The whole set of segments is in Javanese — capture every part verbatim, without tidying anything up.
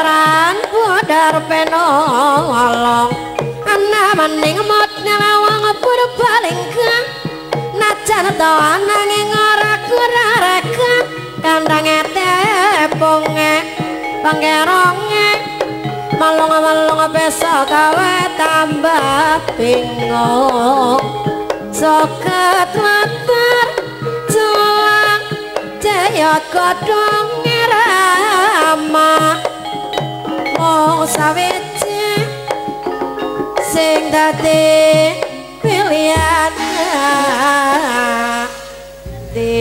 Keran budar penolong ana maning mot nyawang purbalingga najan to nanging ora kurareka kandange tepunge pangeronge malung-malung besok gawe tambah bingung soket latar juang jayat godhong rama mau sawiji sing dadi pilihan di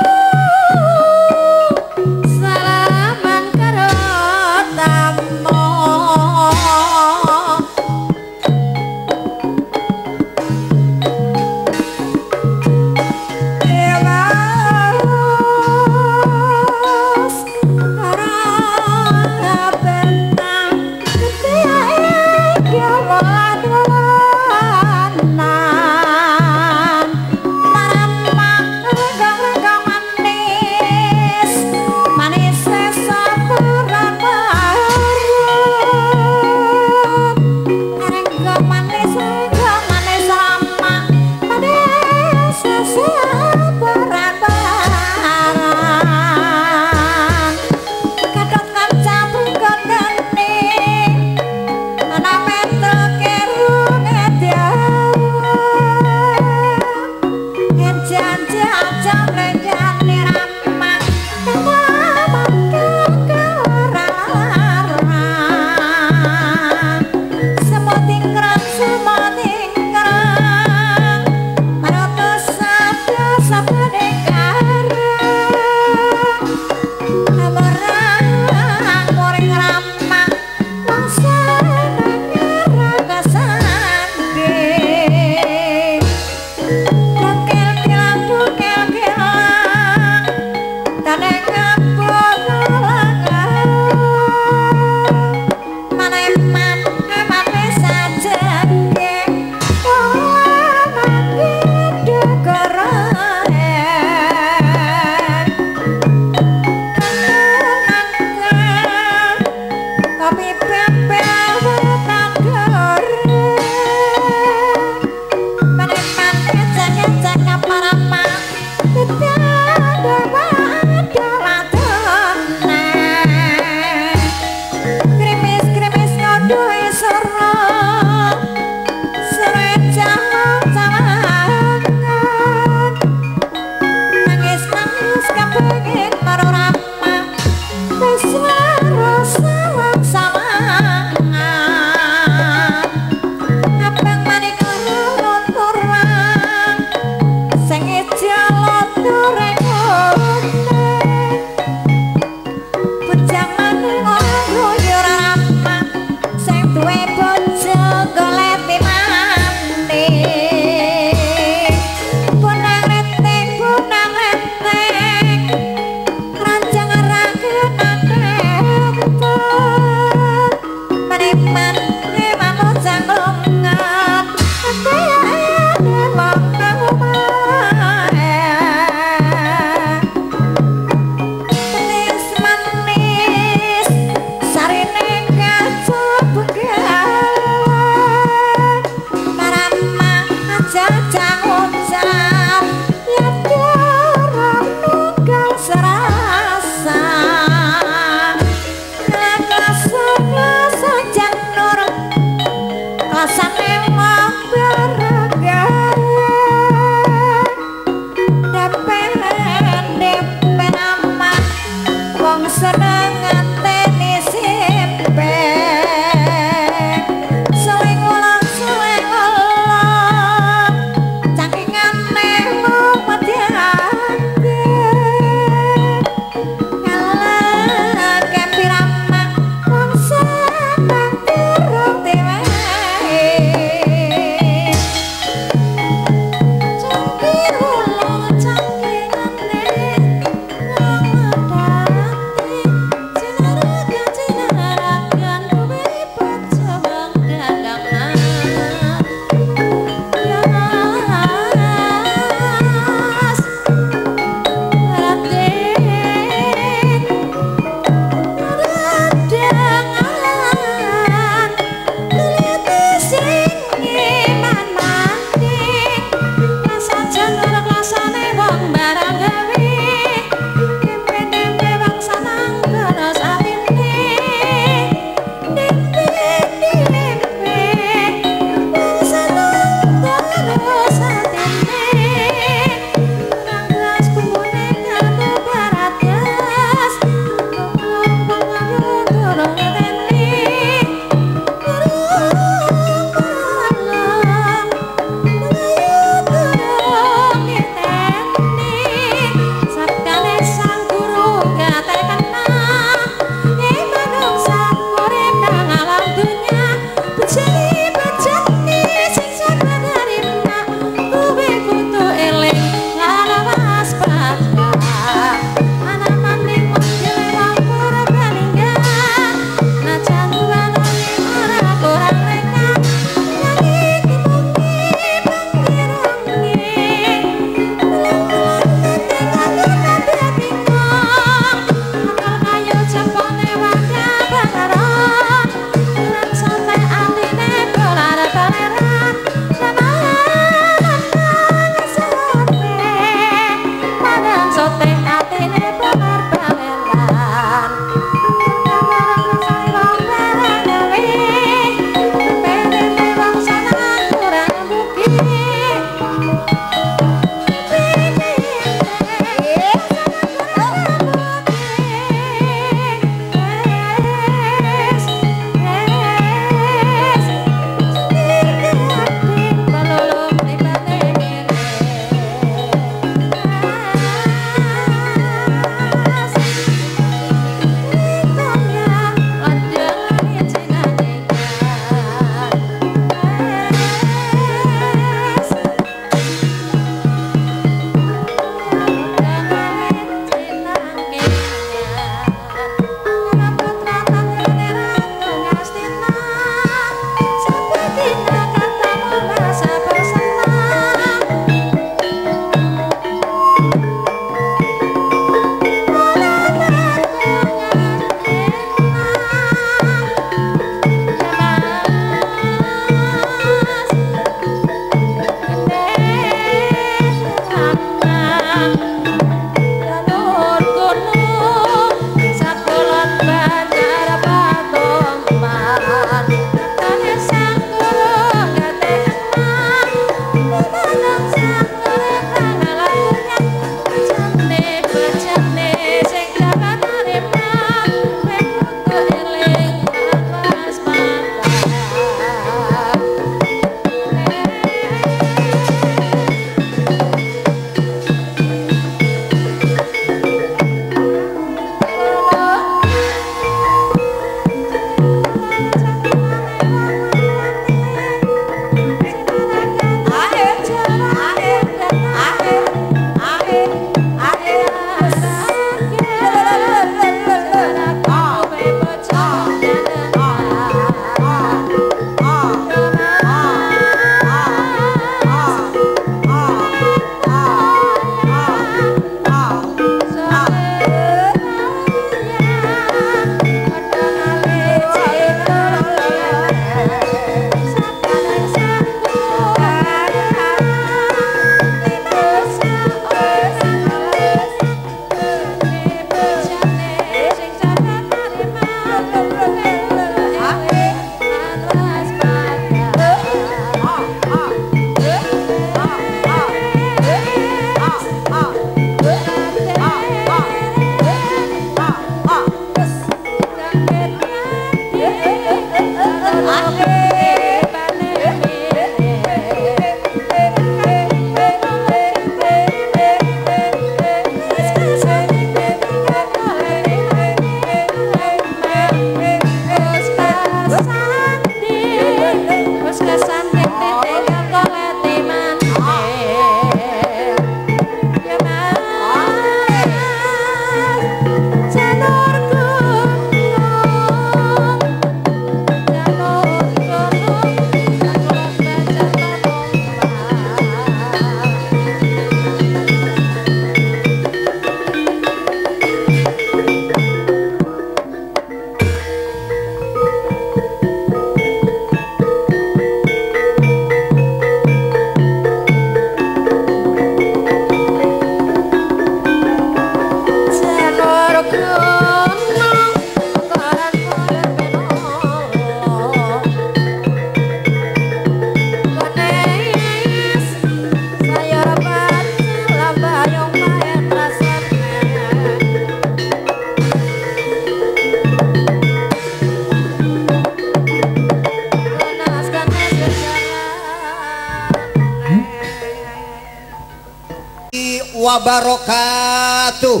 wabarakatuh.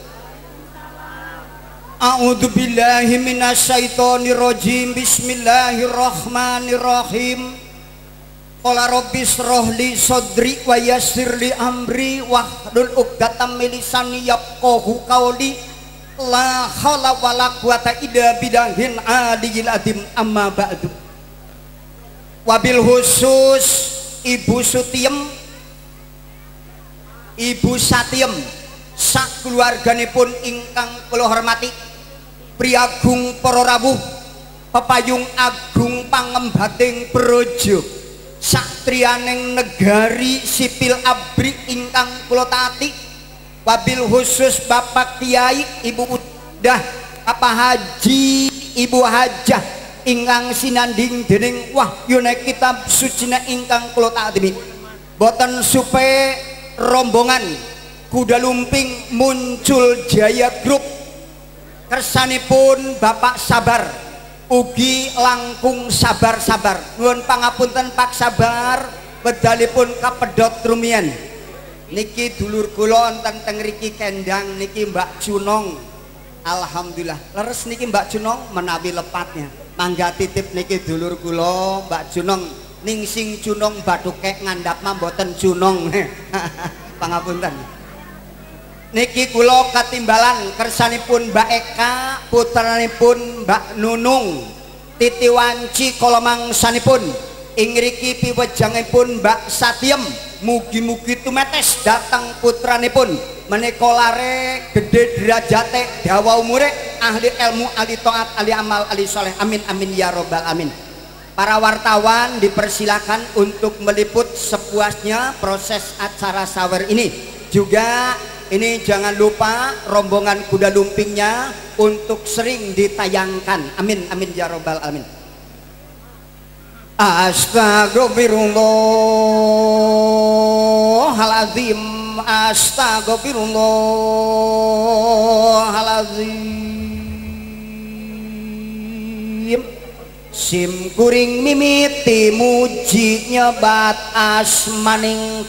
A'udzu billahi minasyaitonir rajim. Bismillahirrahmanirrahim. Qala rabbis rohli sodri wa yassirli amri wahlul uqdatam min lisani yafqahu qawli. La haula wala quwata illa billahil aliyil azim. Amma ba'du. Wabil khusus Ibu Sutiem, Ibu Satiem, sak keluarganipun ingkang kula hormati, Priagung para rawuh, pepayung agung pangembating projo, satriyaning negari sipil abri ingkang kula taati. Wabil khusus Bapak Kiai, Ibu Udah, Bapak Haji, Ibu Hajah ingkang sinanding dening wahyune kitab sucine ingkang kula taati. Boten supe rombongan kuda lumping muncul Jaya Group kersanipun Bapak Sabar ugi langkung sabar-sabar. Nuwun pangapunten Pak Sabar, bedalipun kapedhot rumiyin. Niki dulur kula wonten teng mriki kendang niki Mbak Junong. Alhamdulillah leres niki Mbak Junong menawi lepatnya. Mangga titip niki dulur kula Mbak Junong. Ningsing Junong bathuke ngandhap mboten Junong. Pangapunten. Niki kula katimbalan kersanipun Mbak Eka, putranipun Mbak Nunung, Titi Wanci kala mangsanipun ing ngriki piwejangipun Mbak Satiem. Mugi-mugi tumetes datang putranipun menika lare gedhe derajate dawa umure ahli ilmu ahli taat ahli amal ahli soleh. Amin amin ya robbal amin. Para wartawan dipersilakan untuk meliput sepuasnya proses acara sawer ini. Juga ini jangan lupa rombongan kuda lumpingnya untuk sering ditayangkan. Amin amin ya robbal alamin. Astagfirullahaladzim, astagfirullahaladzim. Sim kuring mimiti muji nyebat asmaning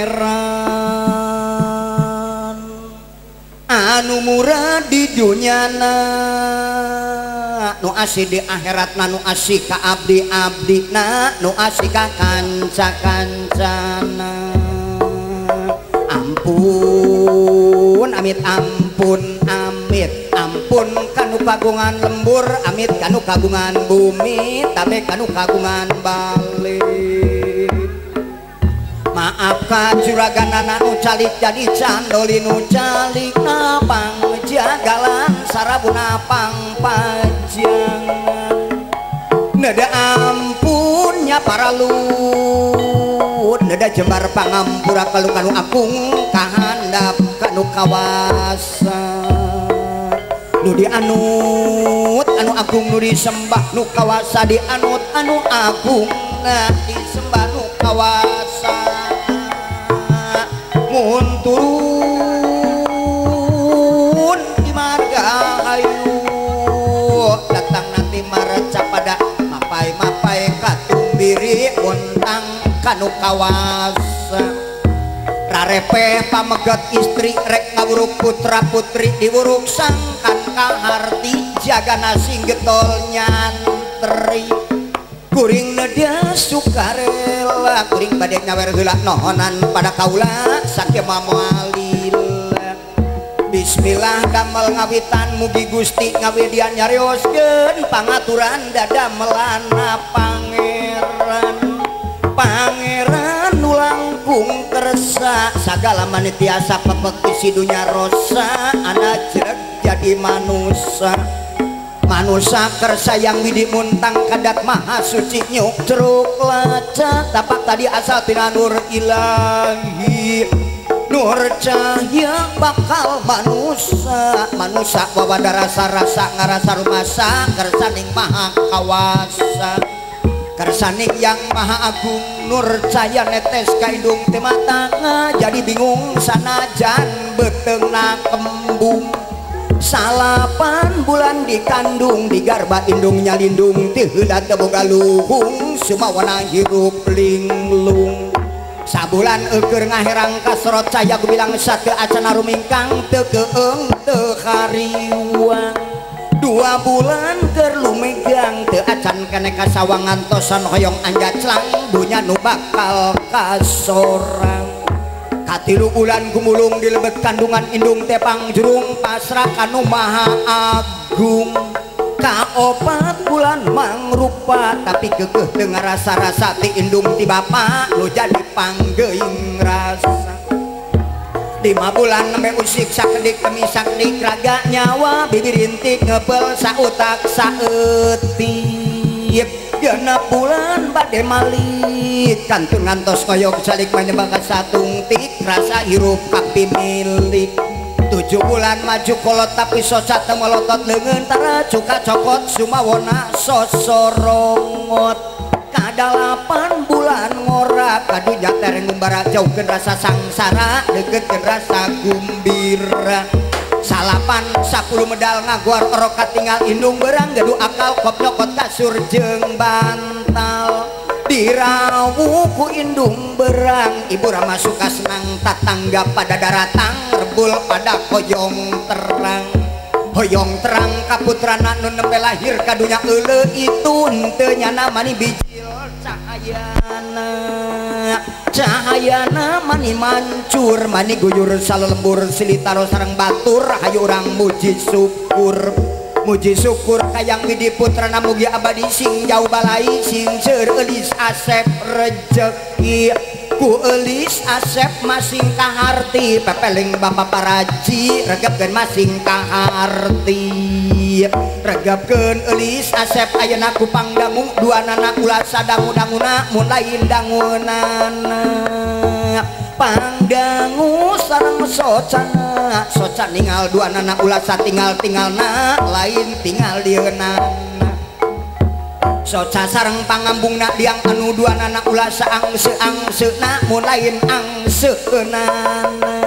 pangeran anu murah di dunyana, nu asih di akhiratna, nu asih ka abdi abdina, nu asih ka kanca kancana. Ampun amit ampun amit ampun kanu kagungan lembur, amit kanu kagungan bumi, tapi kanu kagungan balik. Maaf ka juraganana nu calik jadi candoli, nu calik napang jagalan sarabuna pang pajangan. Nada ampunnya para lut, nada jembar pangampura kalu kanu agung kahandap kanu kawasa. Nu dianut anu agung nu disembah, nu kawasa dianut anu agung nah disembah nu kawasa. Mun turun di marga hayu datang nanti mareca pada mapai-mapai katumbiri untang kanu kawasa. Rarepe pamegat istri rek ngawuruk putra putri diwuruk sangkan kaharti jagana sing getol nyantri. Kuring nada sukarela kuring badek nyawer heula nohonan pada kaula saking mamalila. Bismillah damel ngawitan mugi Gusti ngawidian nyarioskeun pangaturan dadamelana pangeran. Pangeran nu langkung kersa sagala manitiasa pepek isi dunya rosa anak jereg jadi manusia. Manusia kersa yang widi muntang kadat maha suci nyuk ceruk laca tapak tadi asal tina nur ilahi. Nur cahaya bakal manusia, manusia wawadah rasa-rasa ngarasa rumasa kersaning maha kawasa. Kersaning yang maha agung nur cahaya netes kaidung temata jadi bingung sanajan betengna kembung. Salapan bulan dikandung di garba indungnya lindung teu da teu boga luhung sumawana hirup linglung. sabulan eukeur ngaherang kasrot caya gubilang sate acana rumingkang teu keung teu kariwang dua bulan keur lumegang teu acan keneh kasawang ngantosan hoyong anjaclang dunya nu bakal kasorang katilu bulan gumulung dilebet kandungan indung tepang jurung pasrah kanu maha agung kaopat bulan mangrupa tapi kekeh dengar rasa-rasa ti indung ti bapa lu jadi panggeing rasa lima bulan nembe usik sakedik temisak dik raga nyawa bibir intik ngepel sautak saeutik genep bulan bade malit kantun ngantos koyok salik menyebaka satung tik rasa hirup kapi milik tujuh bulan maju kolot tapi socat melotot leungeun tara cuka cokot sumawona sosorongot kadalapan bulan ngorak kadunya tereng ngumbara jauhkeun rasa sangsara deukeutkeun rasa gumbira salapan sapuluh medal ngaguar orokat tinggal indung berang gaduh akal kop nyokot kasur jeung bantal dirawu ku indung berang ibu rama suka senang tatangga pada daratang rebul pada hoyong terang hoyong terang kaputrana nu nembe lahir kadunya euleuh itu henteu nyana mani bijil cahayana cahayana mani mancur mani guyur salelembur silitaro sareng batur hayu urang muji syukur muji syukur kayang widi putrana mugi abadi sing jauh balai sing seur eulis asep rejeki ku eulis asep masing kaharti pepeling bapa paraji regepkeun masing kaharti regepkeun eulis asep ayeuna ku pangdangu duanana ulah sadangu-danguna mun lain dangunana pangdangu sareng socana socan ningal duanana ulah satinggal-tinggalna lain tinggal dieunana soca sareng pangambungna diang anu duanana ulah saangse-angseuna mun lain angseunana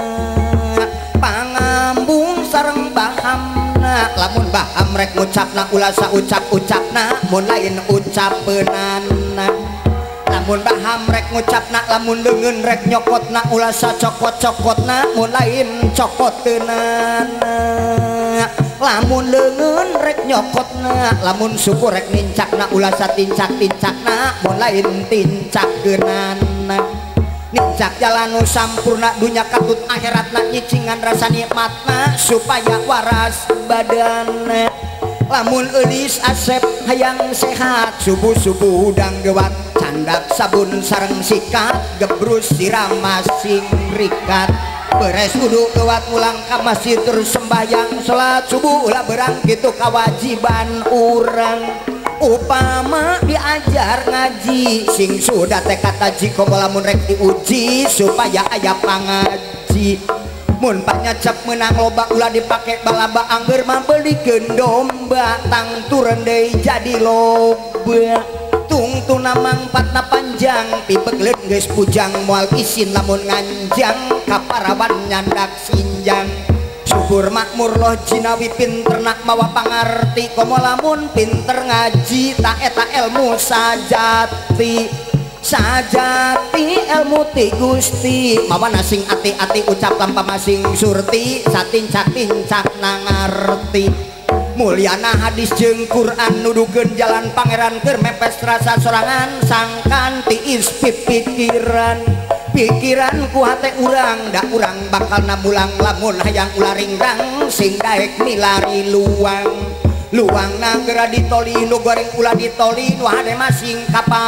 pangambung sareng bahamna lamun baham rek ngucapna ulah saucap-ucapna mun lain ucapeunana lamun baham rek ngucapna lamun leungeun rek nyokotna ulah sacokot-cokotna mun lain cokoteunaana lamun leungeun rek nyokotna lamun suku rek nincakna ulah satincak-tincakna mun lain tincakeunana nincak jalan nu sampurna dunya katut akhiratna nyicingan rasa nikmatna supaya waras badanna lamun eulis asep hayang sehat subuh-subuh udang gewat candak sabun sareng sikat gebrus siram masing rikat beres kudu gewat ulang ka masjid terus sembahyang salat subuh ulah berang kitu kewajiban urang upama diajar ngaji sing sudah teh kataji komo lamun rek diuji supaya aya pangaji mun panyacap menang loba ulah dipake balaba angger mambelikeun domba tang turun deui jadi loba tungtung namang patna panjang pibegleun geus pujang moal isin lamun nganjang kaparawan nyandak sinjang syukur makmur loh jinawi pinterna mawa pangarti komo lamun pinter ngaji tak eta ilmu sajati sajati ilmu ti Gusti mawa nasing ati-ati ucap tanpa masing surti satincak-tincak nangarti mulyana hadis jeung Quran nuduhkeun jalan pangeran keur mepes rasa sorangan sangkan tiis pikiran pikiran ku hate urang da urang bakal namulang lamun hayang ulah ringrang sing daek milari luang luang na geura ditoli nu goreng ulah ditoli nu hade masing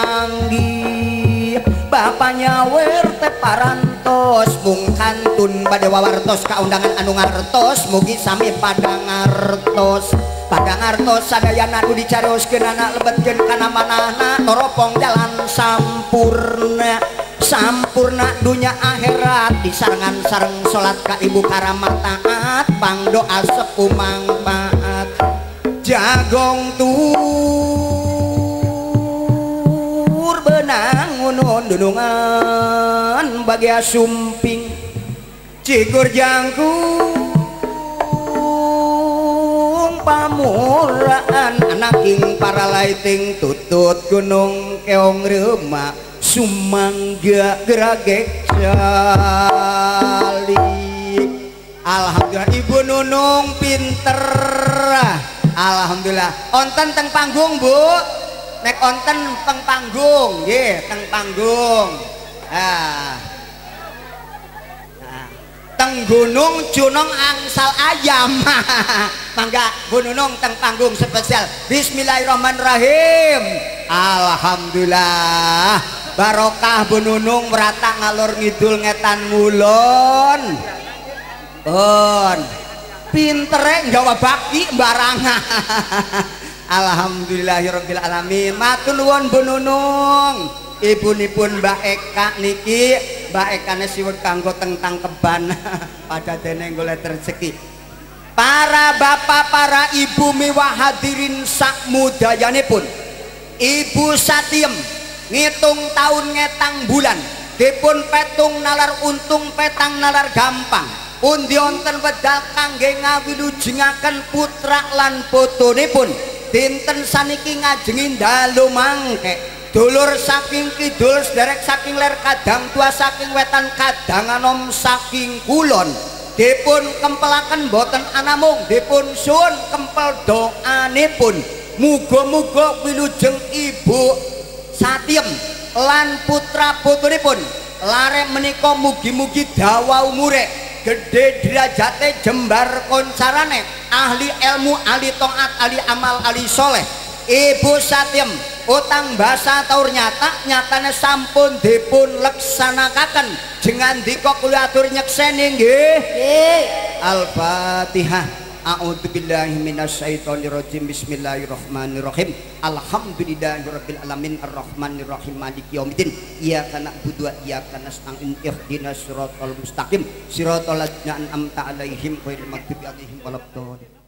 kapanggi bapaknya wer teh parantos mung kantun bade wawartos ka undangan anu ngartos mugi sami pada ngartos pada ngartos sadayana nu dicarioskeun anak lebetkeun kana manahna toropong jalan sampurna sampurna dunya akhirat disarengan sareng salat ka ibu karamah taat pangdoa sepuh mangpaat jagong tur benang ngunun dunungan bagia sumping cikur jangkung pamuraan anaking para laiting tutut gunung keong reuma sumangga gerage jali. Alhamdulillah Ibu Nunung pinter. Alhamdulillah. Onten teng panggung Bu. Nek onten teng panggung, nggih, teng panggung. Ah. Nah. Teng gunung Junong angsal ayam. Mangga Bu Nunung teng panggung spesial. Bismillahirrahmanirrahim. Alhamdulillah. Barokah Bu Nunung merata ngalor ngidul ngetan ngulon. Pun pintere nggawa bakti barangan. Alhamdulillahirabbil alamin. Matur nuwun Bu Nunung. Ibunipun Mbak Eka niki, Mbak Ekane siwet kanggo teng tangkeban pada dene golek rezeki. Para bapak, para ibu miwah hadirin sak mudayanipun. Ibu Satiem ngitung tahun ngetang bulan, dipun petung nalar untung petang nalar gampang. Pundi wonten wedal kangge ngawilujengaken putra lan putunipun. Dinten saniki ngajengi dalu mangke. Dulur saking kidul, sederek saking ler kadang tua saking wetan kadang anom saking kulon. Dipun kempelaken boten anamung, dipun suwun kempel doanipun. Muga-muga wilujeng Ibu Satiem lan putra putunipun larek menika mugi-mugi dawa umure, gede derajate, jembar koncarane, ahli ilmu, ahli taat, ahli amal, ahli soleh. Ibu Satiem utang basa taur nyata, nyatane sampun dipun leksanakaken jengan dika kula atur nyekseni nggih. Al-Fatihah. A'udzubillahi minasyaitonirrajim. Bismillahirrahmanirrahim. Alhamdulillahirabbil alamin arrahmanirrahim maliki yaumiddin. Iyyaka na'budu wa iyyaka nasta'in ihdinas siratal mustaqim siratal ladzina an'amta 'alaihim ghairil maghdubi 'alaihim waladdallin.